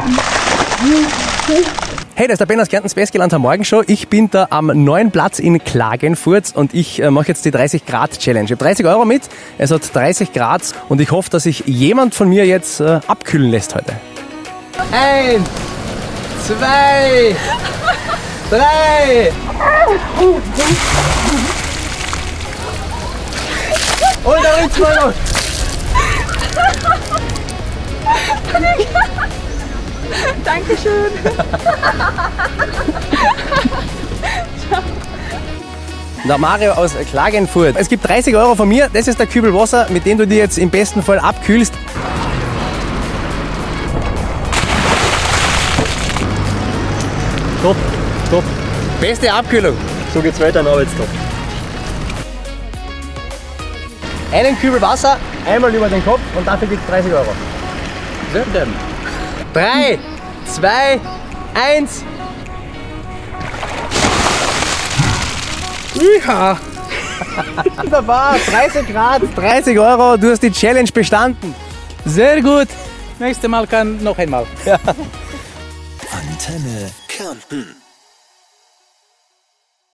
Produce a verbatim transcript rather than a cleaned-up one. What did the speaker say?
Hey, das ist der Ben aus Kärntens Bestgelernt am Morgenshow. Ich bin da am neuen Platz in Klagenfurt und ich äh, mache jetzt die dreißig Grad Challenge. Ich habe dreißig Euro mit, es hat dreißig Grad und ich hoffe, dass sich jemand von mir jetzt äh, abkühlen lässt heute. Eins, zwei, drei. Und da rinnt's mal los. Dankeschön. Der Mario aus Klagenfurt. Es gibt dreißig Euro von mir. Das ist der Kübel Wasser, mit dem du dir jetzt im besten Fall abkühlst. Top, top. Beste Abkühlung. So geht's weiter am Arbeitstag. Einen Kübel Wasser, einmal über den Kopf und dafür gibt es dreißig Euro. Sehr denn. drei, zwei, eins. Ja. Wunderbar, dreißig Grad, dreißig Euro, du hast die Challenge bestanden. Sehr gut. Nächstes Mal kann noch einmal. Ja. Antenne Kärnten.